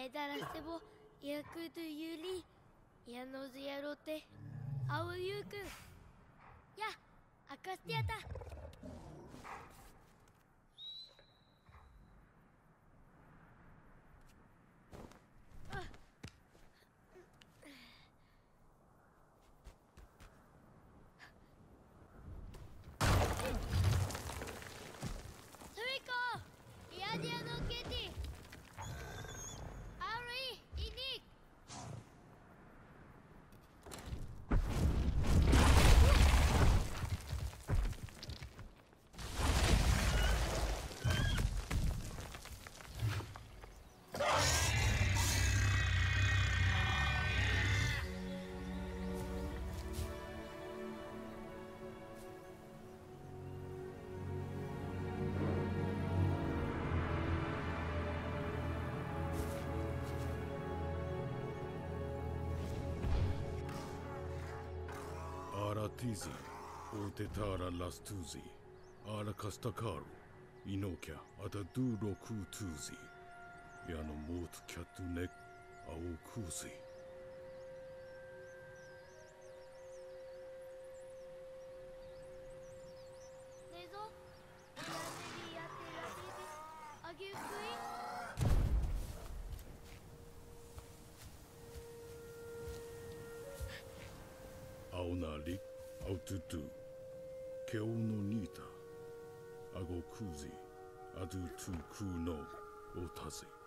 달았세보 야쿠도 유리 야노즈야로테 아오ユウくんやアカスティアタ Aratizi, Otetara Lastuzi, Arakastakaru, Inokia, Ataduro Kutuzi, Yano Mot Katunek, Aokuzi. 青なり、青トゥトゥ、ケオのニータ、アゴクージ、アドゥトゥクーのオタゼ。